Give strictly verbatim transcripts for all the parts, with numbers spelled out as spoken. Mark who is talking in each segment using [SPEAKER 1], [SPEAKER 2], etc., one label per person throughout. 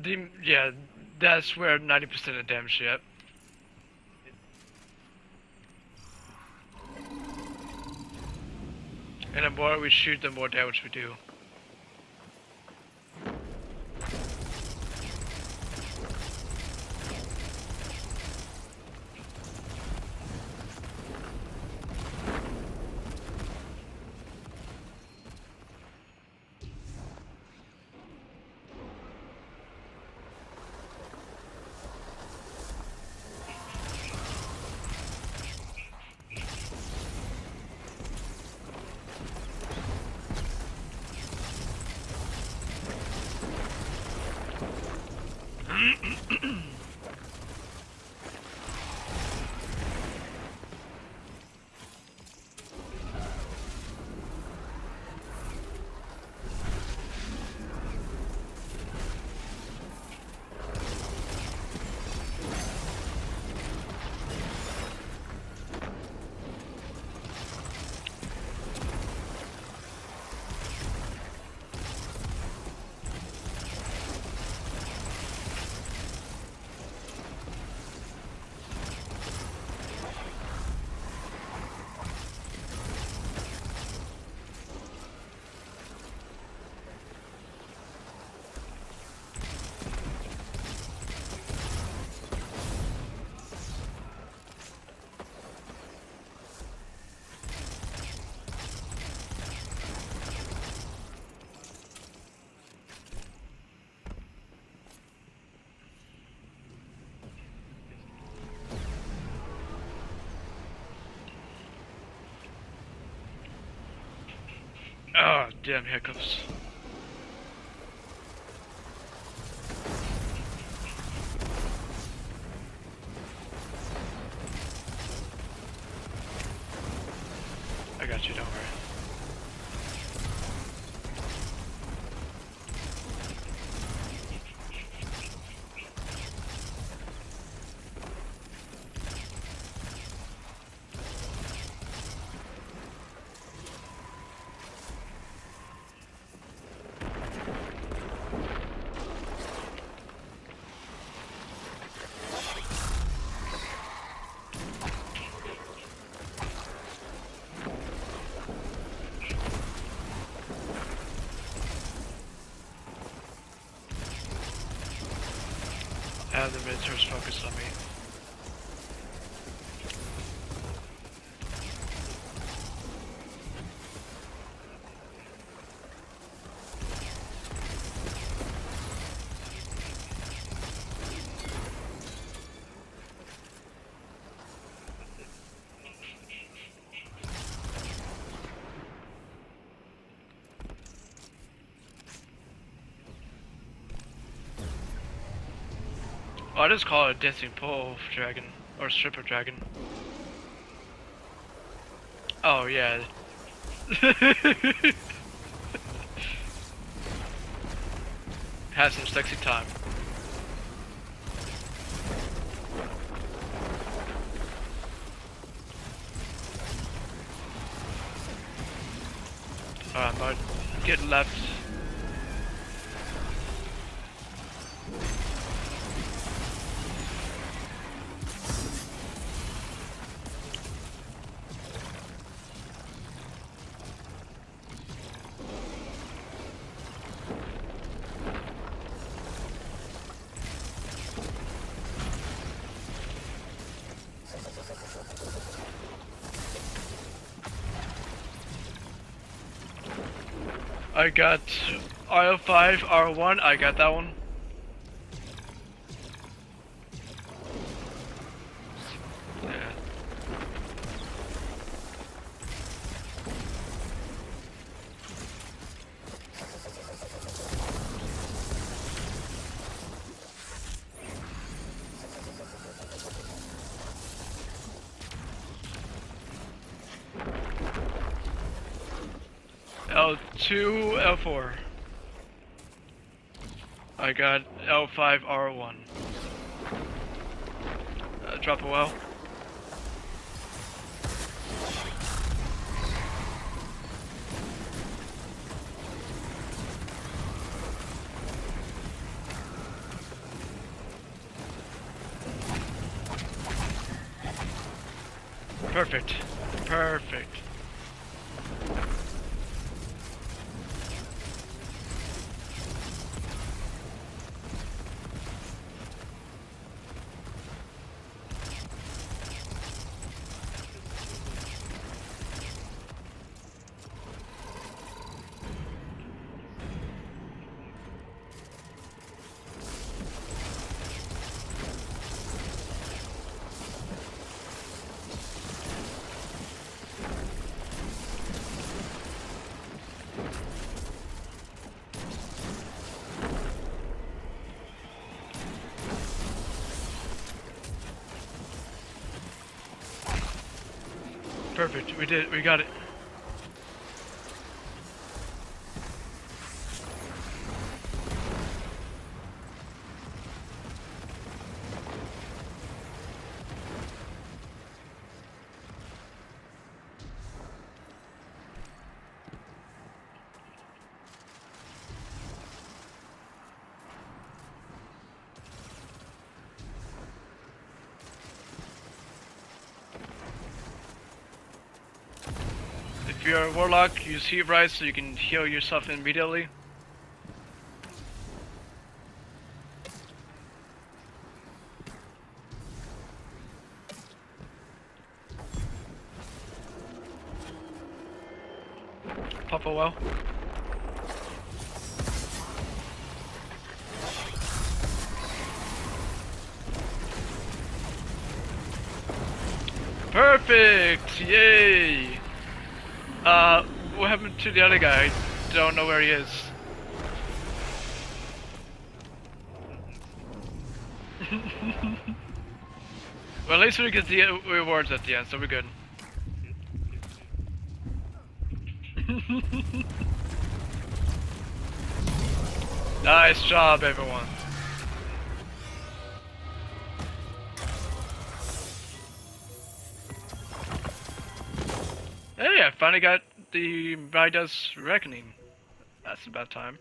[SPEAKER 1] The, yeah, that's where ninety percent of damage yet. And the more we shoot, the more damage we do. Oh, damn hiccups. I got you, don't worry. I have the minotaurs focused on me. Oh, I just call it a dancing pole dragon or stripper dragon. Oh yeah. Have some sexy time. Alright, I'm about to get left. I got R O five, R one, I got that one. Yeah. L two, L four. I got L five, R one. Uh, drop a well. Perfect. Perfect. Perfect. We did. We got it. If you're a warlock, use heat rise so you can heal yourself immediately. Pop a well. Perfect! Yay! Uh, what happened to the other guy? I don't know where he is. Well, at least we get the rewards at the end, so we're good. Nice job, everyone. Hey, I finally got the Midas Reckoning. That's about time.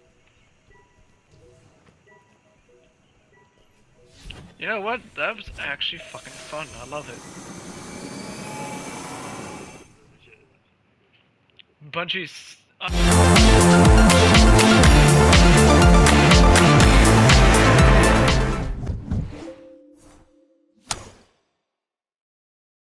[SPEAKER 1] You know what? That was actually fucking fun. I love it. Bungie's... Uh